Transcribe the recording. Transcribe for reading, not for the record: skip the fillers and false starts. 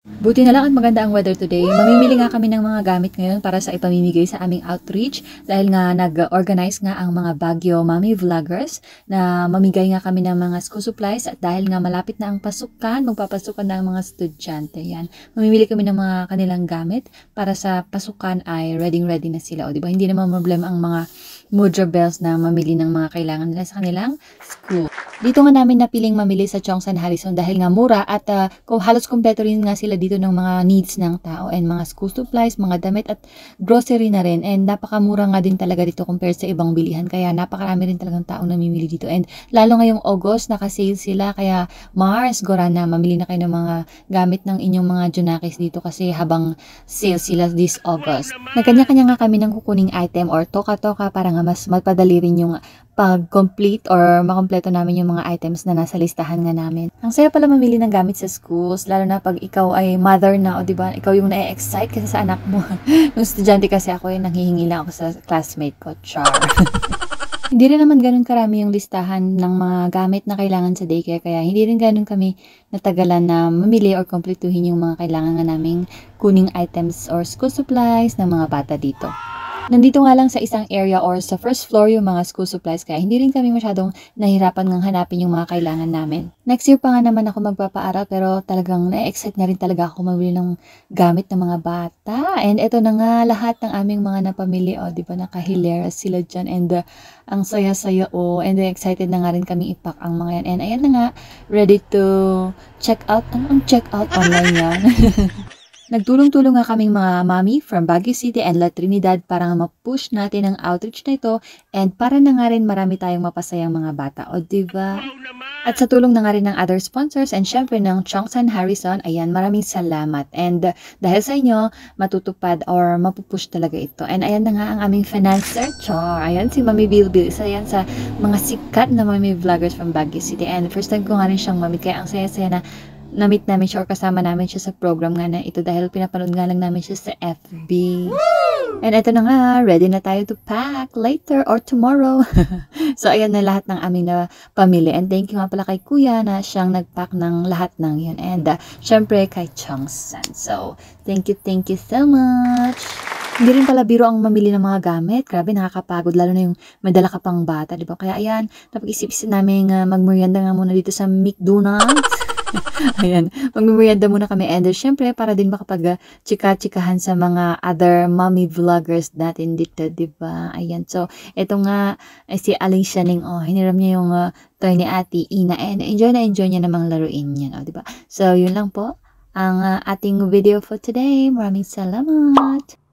Buti na lang at maganda ang weather today. Mamimili nga kami ng mga gamit ngayon para sa ipamimigay sa aming outreach dahil nga nag-organize nga ang mga Baguio Mommy Vloggers na mamigay nga kami ng mga school supplies at dahil nga malapit na ang pasukan, magpapasukan na ang mga estudyante. Yan. Mamimili kami ng mga kanilang gamit para sa pasukan ay ready na sila. O di ba? Hindi naman problema ang mga Mudra Bells na mamili ng mga kailangan nila sa kanilang school. Dito nga namin napiling mamili sa Chongsan Harrison dahil nga mura at kung halos kumpleto rin nga sila dito ng mga needs ng tao and mga school supplies, mga damit at grocery na rin, and napakamura nga din talaga dito compared sa ibang bilihan, kaya napakarami rin talagang tao namimili dito, and lalo ngayong August naka-sale sila, kaya Mars, Gorana, mamili na kayo ng mga gamit ng inyong mga Junakis dito kasi habang sale sila this August. Nagkanya-kanya nga kami ng kukuning item or toka-toka para nga mas mapadali rin yung pag-complete or makompleto namin yung mga items na nasa listahan nga namin. Ang saya pala mamili ng gamit sa schools, lalo na pag ikaw ay mother na, o diba, ikaw yung na-excite kasi sa anak mo. Nung estudyante kasi ako, nanghihingi lang ako sa classmate ko, char. Hindi rin naman ganun karami yung listahan ng mga gamit na kailangan sa daycare, kaya hindi rin ganun kami natagalan na mamili or kompletuhin yung mga kailangan nga naming kuning items or school supplies ng mga bata dito. Nandito nga lang sa isang area or sa first floor yung mga school supplies, kaya hindi rin kami masyadong nahirapan ng hanapin yung mga kailangan namin. Next year pa nga naman ako magpapaaral, pero talagang na-excite na rin talaga ako mabili ng gamit ng mga bata. And ito na nga lahat ng aming mga napamili. O, di ba, nakahilera sila dyan. And ang saya-saya and excited na nga rin kami ipack ang mga yan. And ayan na nga, ready to check out. Ang check out online yan. Nagtulong-tulong nga kaming mga mami from Baguio City and La Trinidad para nga ma-push natin ang outreach na ito, and para na nga rin marami tayong mapasayang mga bata. O diba? At sa tulong na nga rin ng other sponsors and syempre ng Chongsan Harrison, ayan, maraming salamat. And dahil sa inyo, matutupad or mapupush talaga ito. And ayan na nga ang aming financer, Char. Ayan, si Mami Bilbil. Isa yan sa mga sikat na Mami Vloggers from Baguio City. And first time ko nga rin siyang mamit, kaya ang saya-saya na na-meet namin siya or kasama namin siya sa program nga na ito dahil pinapanood nga lang namin siya sa FB. Woo! And ito na nga, ready na tayo to pack later or tomorrow. So, ayan na lahat ng aming na pamilya. And thank you nga pala kay Kuya na siyang nag-pack ng lahat ng yun. And syempre kay Chongsan. So, thank you so much. Hindi rin pala biro ang mamili ng mga gamit. Grabe, nakakapagod. Lalo na yung madala ka pang bata, di ba? Kaya ayan, napag-isip-isip namin magmerienda nga muna dito sa McDonald's. Ayan, magmerienda muna kami. And syempre, para din makapag-chika-chikahan sa mga other mommy vloggers natin dito, di ba? Ayan, so, ito nga, si Alicia Ning, hiniram niya yung toy ni Ate Ina. And enjoy niya namang laruin yan, di ba? So, yun lang po ang ating video for today. Maraming salamat!